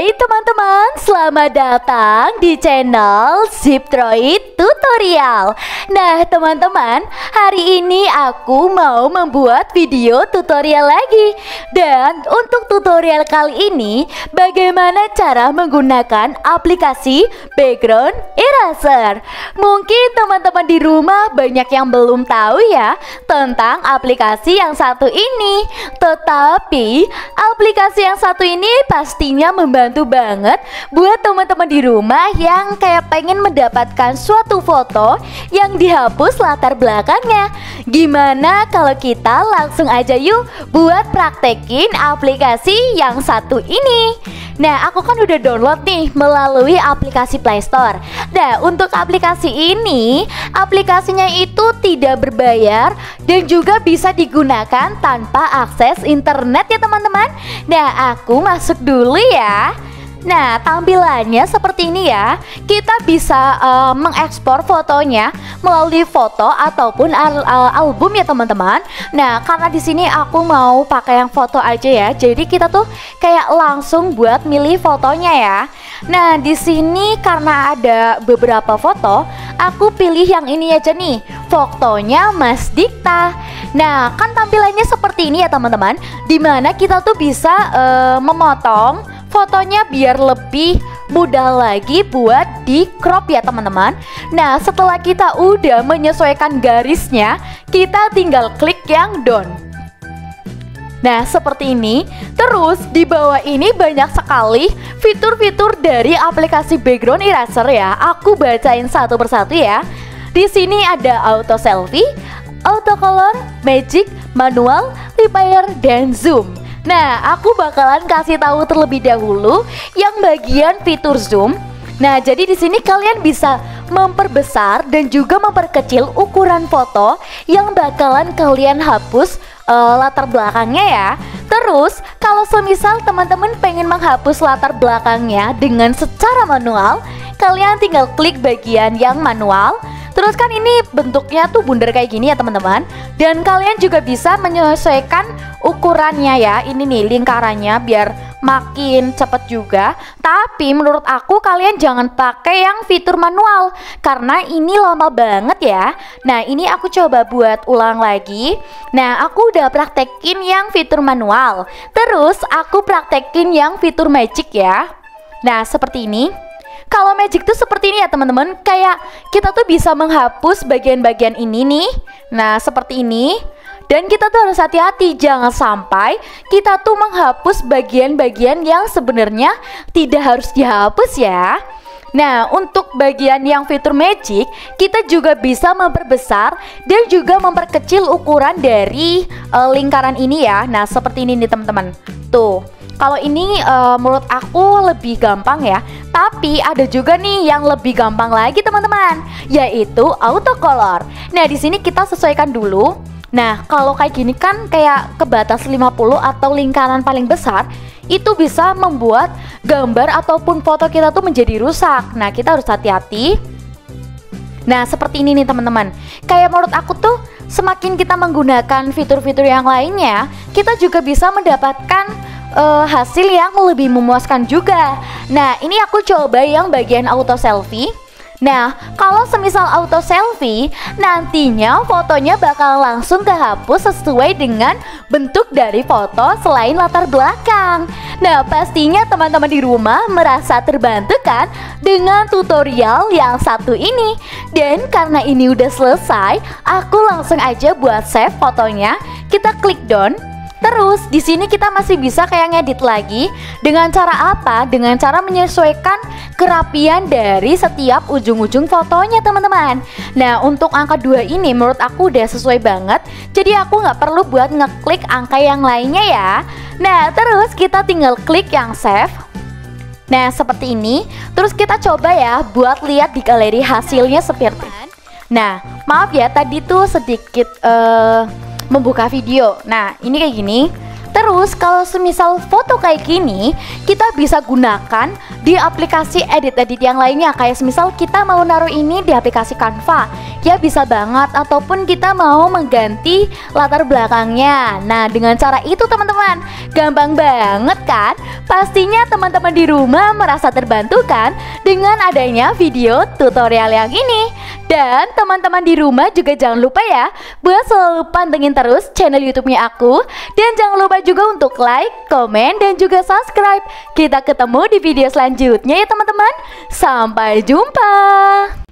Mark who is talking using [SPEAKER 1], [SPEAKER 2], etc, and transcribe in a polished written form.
[SPEAKER 1] Hai teman-teman, selamat datang di channel Ziptroid Tutorial. Nah teman-teman, hari ini aku mau membuat video tutorial lagi. Dan untuk tutorial kali ini, bagaimana cara menggunakan aplikasi background eraser. Mungkin teman-teman di rumah banyak yang belum tahu ya tentang aplikasi yang satu ini. Tetapi aplikasi yang satu ini pastinya membantu banget buat teman-teman di rumah yang kayak pengen mendapatkan suatu foto yang dihapus latar belakangnya. Gimana kalau kita langsung aja yuk buat praktekin aplikasi yang satu ini. Nah, aku kan udah download nih melalui aplikasi Play Store. Nah, untuk aplikasi ini, aplikasinya itu tidak berbayar dan juga bisa digunakan tanpa akses internet ya teman-teman. Nah, aku masuk dulu ya. Nah, tampilannya seperti ini ya. Kita bisa mengekspor fotonya melalui foto ataupun album ya teman-teman. Nah, karena di sini aku mau pakai yang foto aja ya. Jadi kita tuh kayak langsung buat milih fotonya ya. Nah, di sini karena ada beberapa foto, aku pilih yang ini aja nih. Fotonya Mas Dikta. Nah, kan tampilannya seperti ini ya teman-teman. Dimana kita tuh bisa memotong fotonya biar lebih mudah lagi buat di crop ya teman-teman. Nah, setelah kita udah menyesuaikan garisnya, kita tinggal klik yang done. Nah, seperti ini. Terus di bawah ini banyak sekali fitur-fitur dari aplikasi background eraser ya. Aku bacain satu persatu ya. Di sini ada auto selfie, auto color, magic, manual, repair, dan zoom. Nah, aku bakalan kasih tahu terlebih dahulu yang bagian fitur zoom. Nah, jadi di sini kalian bisa memperbesar dan juga memperkecil ukuran foto yang bakalan kalian hapus latar belakangnya ya. Terus, kalau semisal teman-teman pengen menghapus latar belakangnya dengan secara manual, kalian tinggal klik bagian yang manual. Terus kan ini bentuknya tuh bundar kayak gini ya teman-teman. Dan kalian juga bisa menyesuaikan ukurannya ya. Ini nih lingkarannya biar makin cepet juga. Tapi menurut aku kalian jangan pakai yang fitur manual karena ini lama banget ya. Nah, ini aku coba buat ulang lagi. Nah, aku udah praktekin yang fitur manual. Terus aku praktekin yang fitur magic ya. Nah, seperti ini. Kalau magic tuh seperti ini ya teman-teman. Kayak kita tuh bisa menghapus bagian-bagian ini nih. Nah, seperti ini. Dan kita tuh harus hati-hati, jangan sampai kita tuh menghapus bagian-bagian yang sebenarnya tidak harus dihapus ya. Nah, untuk bagian yang fitur magic, kita juga bisa memperbesar dan juga memperkecil ukuran dari lingkaran ini ya. Nah, seperti ini nih teman-teman. Tuh. Kalau ini menurut aku lebih gampang ya. Tapi ada juga nih yang lebih gampang lagi teman-teman, yaitu auto color. Nah, di sini kita sesuaikan dulu. Nah, kalau kayak gini kan kayak ke batas 50 atau lingkaran paling besar, itu bisa membuat gambar ataupun foto kita tuh menjadi rusak. Nah, kita harus hati-hati. Nah, seperti ini nih teman-teman. Kayak menurut aku tuh semakin kita menggunakan fitur-fitur yang lainnya, kita juga bisa mendapatkan hasil yang lebih memuaskan juga. Nah, ini aku coba yang bagian auto selfie. Nah, kalau semisal auto selfie, nantinya fotonya bakal langsung kehapus sesuai dengan bentuk dari foto selain latar belakang. Nah, pastinya teman-teman di rumah merasa terbantu kan dengan tutorial yang satu ini. Dan karena ini udah selesai, aku langsung aja buat save fotonya. Kita klik done. Terus di sini kita masih bisa kayak ngedit lagi. Dengan cara apa? Dengan cara menyesuaikan kerapian dari setiap ujung-ujung fotonya teman-teman. Nah, untuk angka 2 ini menurut aku udah sesuai banget. Jadi aku nggak perlu buat ngeklik angka yang lainnya ya. Nah, terus kita tinggal klik yang save. Nah, seperti ini. Terus kita coba ya buat lihat di galeri hasilnya seperti. Nah, maaf ya tadi tuh sedikit membuka video. Nah, ini kayak gini. Terus kalau semisal foto kayak gini, kita bisa gunakan di aplikasi edit-edit yang lainnya. Kayak semisal kita mau naruh ini di aplikasi Canva, ya bisa banget. Ataupun kita mau mengganti latar belakangnya. Nah, dengan cara itu teman-teman, gampang banget kan? Pastinya teman-teman di rumah merasa terbantu kan dengan adanya video tutorial yang ini. Dan teman-teman di rumah juga jangan lupa ya buat selalu pantengin terus channel YouTube-nya aku. Dan jangan lupa juga untuk like, komen, dan juga subscribe. Kita ketemu di video selanjutnya ya teman-teman. Sampai jumpa.